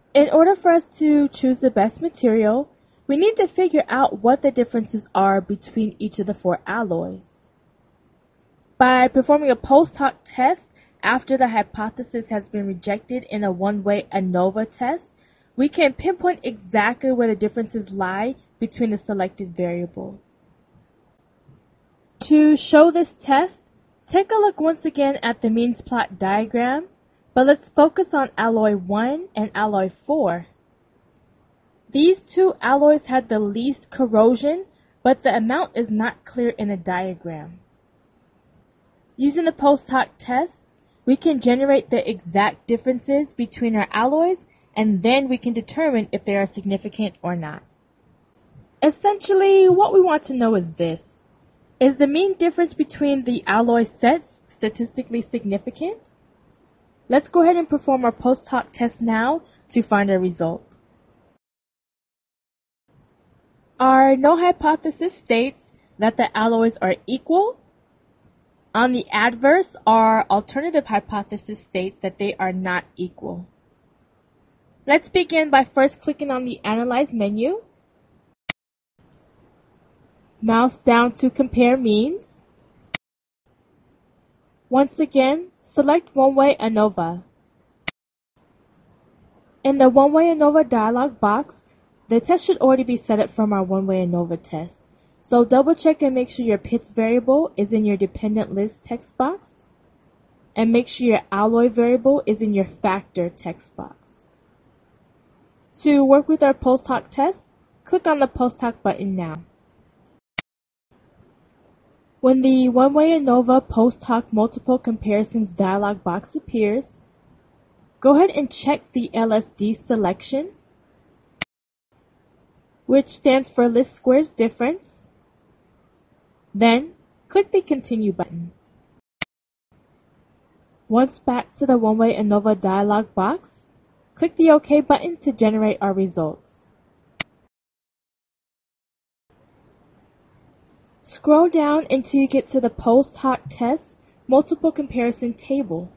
In order for us to choose the best material, we need to figure out what the differences are between each of the 4 alloys. By performing a post hoc test after the hypothesis has been rejected in a one-way ANOVA test, we can pinpoint exactly where the differences lie between the selected variable. To show this test, take a look once again at the means plot diagram, but let's focus on alloy 1 and alloy 4. These 2 alloys had the least corrosion, but the amount is not clear in the diagram. Using the post hoc test, we can generate the exact differences between our alloys, and then we can determine if they are significant or not. Essentially, what we want to know is this. Is the mean difference between the alloy sets statistically significant? Let's go ahead and perform our post hoc test now to find our result. Our null hypothesis states that the alloys are equal. On the adverse, our alternative hypothesis states that they are not equal. Let's begin by first clicking on the Analyze menu. Mouse down to Compare Means. Once again, select One-Way ANOVA. In the One-Way ANOVA dialog box, the test should already be set up from our One-Way ANOVA test. So double check and make sure your PITS variable is in your dependent list text box. And make sure your alloy variable is in your factor text box. To work with our post hoc test, click on the post hoc button now. When the One-Way ANOVA post hoc multiple comparisons dialog box appears, go ahead and check the LSD selection, which stands for List Squares Difference. Then, click the Continue button. Once back to the One-Way ANOVA dialog box, click the OK button to generate our results. Scroll down until you get to the post hoc test multiple comparison table.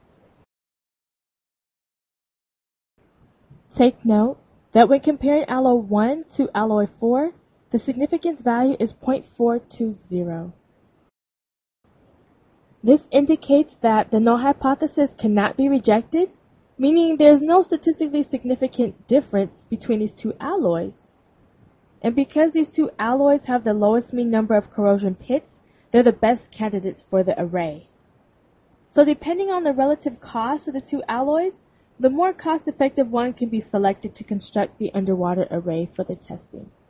Take note that when comparing alloy 1 to alloy 4, the significance value is 0.420. This indicates that the null hypothesis cannot be rejected, meaning there's no statistically significant difference between these 2 alloys. And because these 2 alloys have the lowest mean number of corrosion pits, they're the best candidates for the array. So depending on the relative cost of the 2 alloys, the more cost-effective one can be selected to construct the underwater array for the testing.